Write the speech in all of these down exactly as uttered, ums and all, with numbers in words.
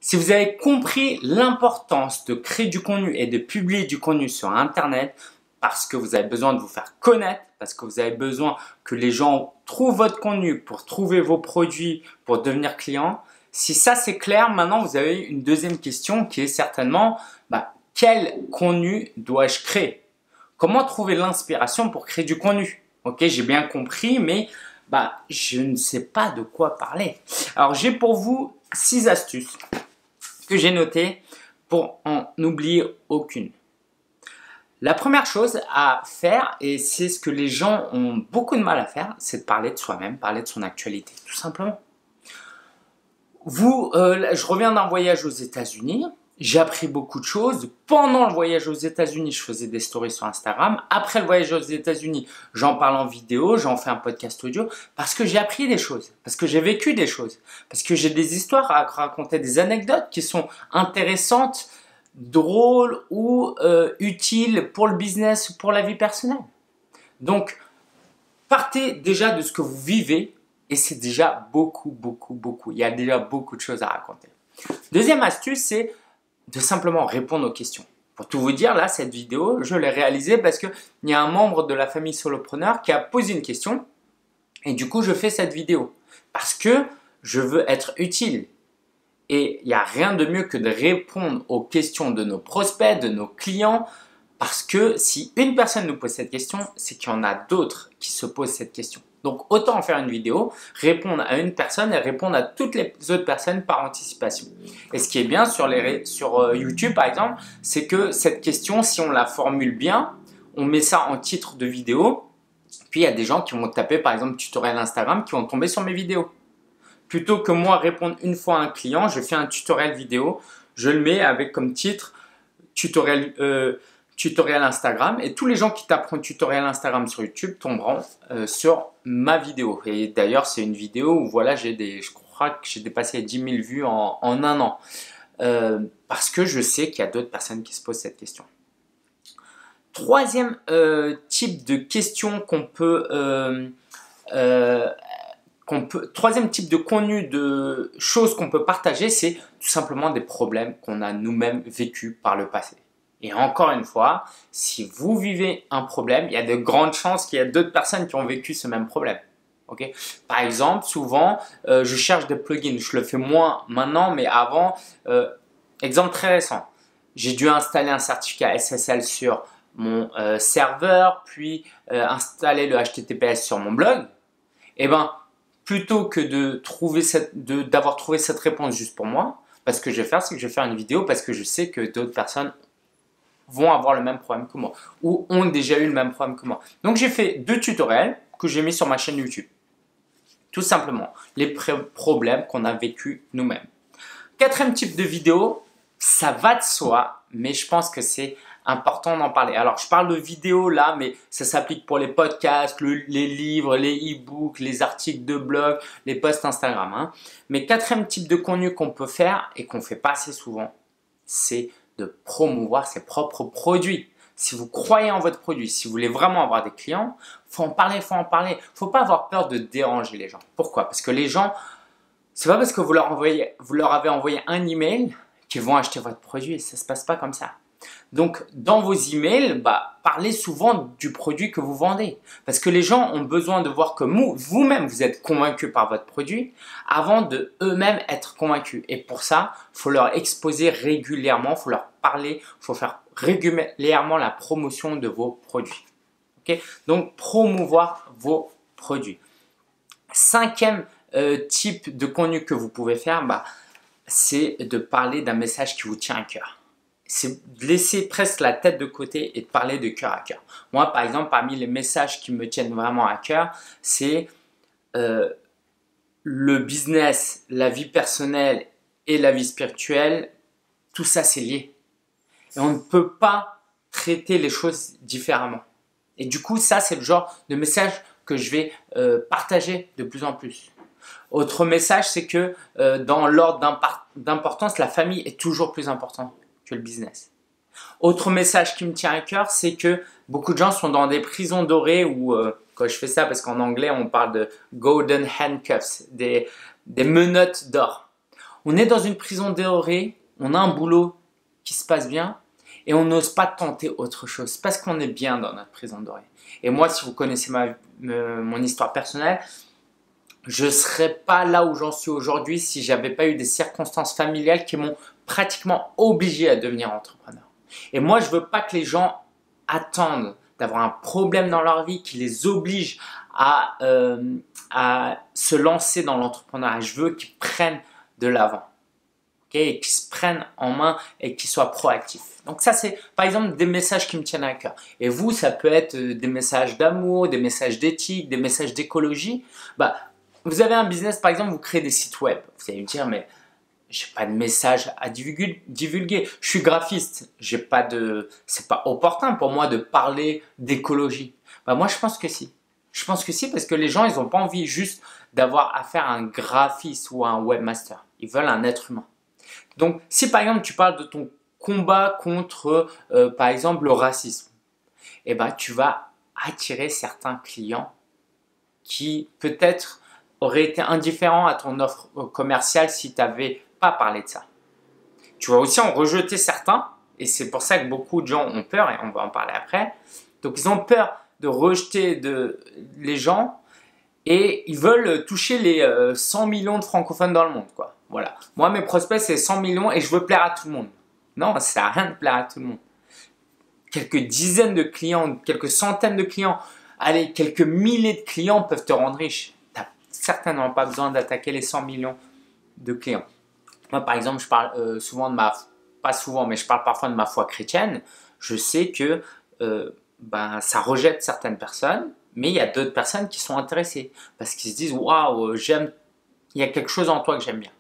Si vous avez compris l'importance de créer du contenu et de publier du contenu sur Internet parce que vous avez besoin de vous faire connaître, parce que vous avez besoin que les gens trouvent votre contenu pour trouver vos produits, pour devenir client, si ça c'est clair, maintenant vous avez une deuxième question qui est certainement bah, quel contenu dois-je créer? Comment trouver l'inspiration pour créer du contenu? Ok, j'ai bien compris, mais bah, je ne sais pas de quoi parler. Alors j'ai pour vous six astuces que j'ai notées pour en oublier aucune. La première chose à faire, et c'est ce que les gens ont beaucoup de mal à faire, c'est de parler de soi-même, parler de son actualité, tout simplement. Vous, euh, je reviens d'un voyage aux États-Unis, j'ai appris beaucoup de choses. Pendant le voyage aux États-Unis, je faisais des stories sur Instagram. Après le voyage aux États-Unis, j'en parle en vidéo, j'en fais un podcast audio parce que j'ai appris des choses, parce que j'ai vécu des choses, parce que j'ai des histoires à raconter, des anecdotes qui sont intéressantes, drôles ou euh, utiles pour le business ou pour la vie personnelle. Donc, partez déjà de ce que vous vivez et c'est déjà beaucoup, beaucoup, beaucoup. Il y a déjà beaucoup de choses à raconter. Deuxième astuce, c'est de simplement répondre aux questions. Pour tout vous dire, là, cette vidéo, je l'ai réalisée parce qu'il y a un membre de la famille Solopreneur qui a posé une question et du coup, je fais cette vidéo parce que je veux être utile. Et il n'y a rien de mieux que de répondre aux questions de nos prospects, de nos clients, parce que si une personne nous pose cette question, c'est qu'il y en a d'autres qui se posent cette question. Donc, autant en faire une vidéo, répondre à une personne et répondre à toutes les autres personnes par anticipation. Et ce qui est bien sur, les, sur YouTube, par exemple, c'est que cette question, si on la formule bien, on met ça en titre de vidéo, puis il y a des gens qui vont taper, par exemple, tutoriel Instagram, qui vont tomber sur mes vidéos. Plutôt que moi répondre une fois à un client, je fais un tutoriel vidéo, je le mets avec comme titre tutoriel, euh, tutoriel Instagram et tous les gens qui taperont tutoriel Instagram sur YouTube tomberont euh, sur ma vidéo. Et d'ailleurs, c'est une vidéo où voilà, j'ai des, je crois que j'ai dépassé dix mille vues en, en un an euh, parce que je sais qu'il y a d'autres personnes qui se posent cette question. Troisième euh, type de question qu'on peut euh, euh, Qu'on peut, troisième type de contenu, de choses qu'on peut partager, c'est tout simplement des problèmes qu'on a nous-mêmes vécus par le passé. Et encore une fois, si vous vivez un problème, il y a de grandes chances qu'il y a d'autres personnes qui ont vécu ce même problème. Okay? Par exemple, souvent, euh, je cherche des plugins. Je le fais moins maintenant, mais avant, euh, exemple très récent, j'ai dû installer un certificat S S L sur mon euh, serveur, puis euh, installer le H T T P S sur mon blog. Eh ben, plutôt que de trouver cette, de, d'avoir trouvé cette réponse juste pour moi, bah, ce que je vais faire, c'est que je vais faire une vidéo parce que je sais que d'autres personnes vont avoir le même problème que moi ou ont déjà eu le même problème que moi. Donc, j'ai fait deux tutoriels que j'ai mis sur ma chaîne YouTube. Tout simplement, les problèmes qu'on a vécu nous-mêmes. Quatrième type de vidéo, ça va de soi, mais je pense que c'est important d'en parler. Alors, je parle de vidéo là, mais ça s'applique pour les podcasts, le, les livres, les e-books, les articles de blog, les posts Instagram. Hein. Mais quatrième type de contenu qu'on peut faire et qu'on ne fait pas assez souvent, c'est de promouvoir ses propres produits. Si vous croyez en votre produit, si vous voulez vraiment avoir des clients, il faut en parler, il faut en parler. Il ne faut pas avoir peur de déranger les gens. Pourquoi? Parce que les gens, c'est pas parce que vous leur, envoyez, vous leur avez envoyé un email qu'ils vont acheter votre produit. Ça ne se passe pas comme ça. Donc, dans vos emails, bah, parlez souvent du produit que vous vendez. Parce que les gens ont besoin de voir que vous-même, vous êtes convaincu par votre produit avant de eux-mêmes être convaincus. Et pour ça, il faut leur exposer régulièrement, il faut leur parler, il faut faire régulièrement la promotion de vos produits. Okay? Donc, promouvoir vos produits. Cinquième euh, type de contenu que vous pouvez faire, bah, c'est de parler d'un message qui vous tient à cœur. C'est de laisser presque la tête de côté et de parler de cœur à cœur. Moi, par exemple, parmi les messages qui me tiennent vraiment à cœur, c'est euh, le business, la vie personnelle et la vie spirituelle. Tout ça, c'est lié. Et on ne peut pas traiter les choses différemment. Et du coup, ça, c'est le genre de message que je vais euh, partager de plus en plus. Autre message, c'est que euh, dans l'ordre d'importance, la famille est toujours plus importante que le business. Autre message qui me tient à cœur, c'est que beaucoup de gens sont dans des prisons dorées où, euh, quand je fais ça, parce qu'en anglais, on parle de golden handcuffs, des, des menottes d'or. On est dans une prison dorée, on a un boulot qui se passe bien et on n'ose pas tenter autre chose parce qu'on est bien dans notre prison dorée. Et moi, si vous connaissez ma, me, mon histoire personnelle, je ne serais pas là où j'en suis aujourd'hui si je n'avais pas eu des circonstances familiales qui m'ont pratiquement obligé à devenir entrepreneur. Et moi, je ne veux pas que les gens attendent d'avoir un problème dans leur vie qui les oblige à, euh, à se lancer dans l'entrepreneuriat. Je veux qu'ils prennent de l'avant, okay, et qu'ils se prennent en main et qu'ils soient proactifs. Donc ça, c'est par exemple des messages qui me tiennent à cœur. Et vous, ça peut être des messages d'amour, des messages d'éthique, des messages d'écologie. Bah, vous avez un business, par exemple, vous créez des sites web. Vous allez me dire, mais j'ai pas de message à divulguer. Je suis graphiste. J'ai pas de, c'est pas opportun pour moi de parler d'écologie. Bah, moi, je pense que si. Je pense que si parce que les gens, ils n'ont pas envie juste d'avoir affaire à un graphiste ou à un webmaster. Ils veulent un être humain. Donc, si par exemple, tu parles de ton combat contre, euh, par exemple, le racisme, eh ben, tu vas attirer certains clients qui peut-être auraient été indifférents à ton offre commerciale si tu n'avais pas parlé de ça. Tu vas aussi en rejeter certains et c'est pour ça que beaucoup de gens ont peur et on va en parler après. Donc, ils ont peur de rejeter de, les gens et ils veulent toucher les euh, cent millions de francophones dans le monde, quoi. Voilà. Moi, mes prospects, c'est cent millions et je veux plaire à tout le monde. Non, ça sert à rien de plaire à tout le monde. Quelques dizaines de clients, quelques centaines de clients, allez, quelques milliers de clients peuvent te rendre riche. Tu n'as certainement pas besoin d'attaquer les cent millions de clients. Moi, par exemple, je parle euh, souvent de ma, pas souvent, mais je parle parfois de ma foi chrétienne. Je sais que euh, ben, ça rejette certaines personnes, mais il y a d'autres personnes qui sont intéressées parce qu'ils se disent « Waouh, j'aime, il y a quelque chose en toi que j'aime bien ».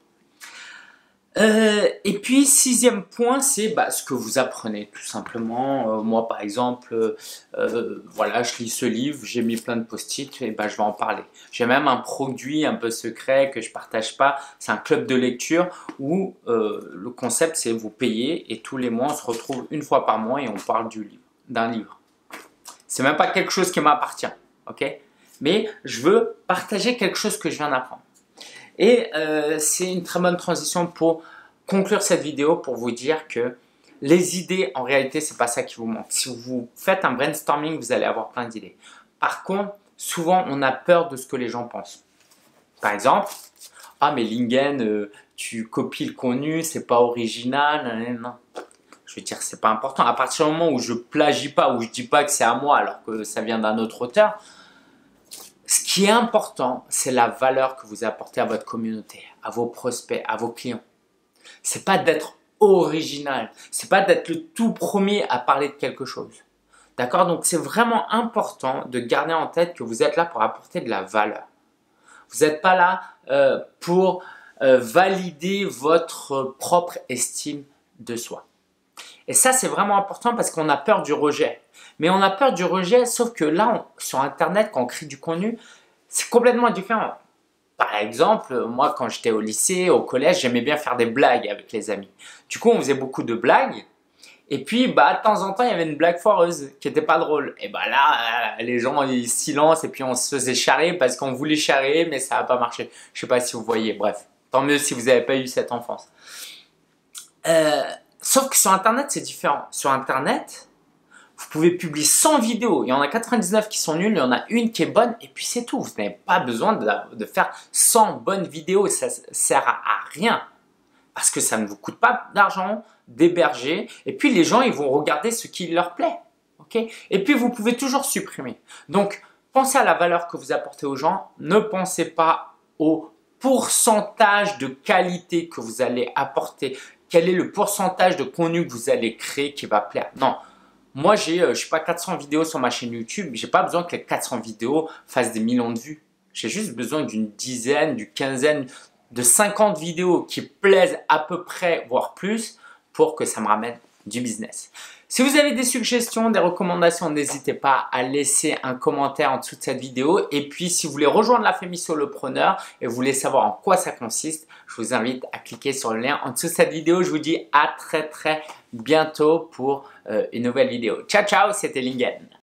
Euh, et puis, sixième point, c'est bah, ce que vous apprenez, tout simplement. Euh, moi, par exemple, euh, voilà, je lis ce livre, j'ai mis plein de post-it, et bah, je vais en parler. J'ai même un produit un peu secret que je ne partage pas. C'est un club de lecture où euh, le concept, c'est vous payez et tous les mois, on se retrouve une fois par mois et on parle du livre, d'un livre. C'est même pas quelque chose qui m'appartient, ok? Mais je veux partager quelque chose que je viens d'apprendre. Et euh, c'est une très bonne transition pour conclure cette vidéo pour vous dire que les idées, en réalité, c'est pas ça qui vous manque. Si vous faites un brainstorming, vous allez avoir plein d'idées. Par contre, souvent, on a peur de ce que les gens pensent. Par exemple, « Ah, mais Lingen, euh, tu copies le contenu, c'est pas original. » Non. Je veux dire, c'est pas important. À partir du moment où je plagie pas, où je dis pas que c'est à moi alors que ça vient d'un autre auteur, ce qui est important, c'est la valeur que vous apportez à votre communauté, à vos prospects, à vos clients. C'est pas d'être original, c'est pas d'être le tout premier à parler de quelque chose. D'accord? Donc, c'est vraiment important de garder en tête que vous êtes là pour apporter de la valeur. Vous n'êtes pas là euh, pour euh, valider votre propre estime de soi. Et ça, c'est vraiment important parce qu'on a peur du rejet. Mais on a peur du rejet, sauf que là, on, sur Internet, quand on crée du contenu, c'est complètement différent. Par exemple, moi, quand j'étais au lycée, au collège, j'aimais bien faire des blagues avec les amis. Du coup, on faisait beaucoup de blagues. Et puis, bah, de temps en temps, il y avait une blague foireuse qui n'était pas drôle. Et bah là, les gens, ils silencent et puis on se faisait charrer parce qu'on voulait charrer, mais ça n'a pas marché. Je ne sais pas si vous voyez. Bref, tant mieux si vous n'avez pas eu cette enfance. Euh, sauf que sur Internet, c'est différent. Sur Internet, vous pouvez publier cent vidéos. Il y en a quatre-vingt-dix-neuf qui sont nulles, il y en a une qui est bonne et puis c'est tout. Vous n'avez pas besoin de, de faire cent bonnes vidéos. Ça ne sert à, à rien parce que ça ne vous coûte pas d'argent d'héberger. Et puis les gens, ils vont regarder ce qui leur plaît. Okay? Et puis vous pouvez toujours supprimer. Donc, pensez à la valeur que vous apportez aux gens. Ne pensez pas au pourcentage de qualité que vous allez apporter. Quel est le pourcentage de contenu que vous allez créer qui va plaire? Non. Moi, j'ai, euh, je sais pas, quatre cents vidéos sur ma chaîne YouTube. Je n'ai pas besoin que les quatre cents vidéos fassent des millions de vues. J'ai juste besoin d'une dizaine, d'une quinzaine, de cinquante vidéos qui plaisent à peu près, voire plus, pour que ça me ramène du business. Si vous avez des suggestions, des recommandations, n'hésitez pas à laisser un commentaire en dessous de cette vidéo. Et puis, si vous voulez rejoindre la famille Solopreneur et vous voulez savoir en quoi ça consiste, je vous invite à cliquer sur le lien en dessous de cette vidéo. Je vous dis à très très bientôt pour euh, une nouvelle vidéo. Ciao, ciao, c'était Lingen.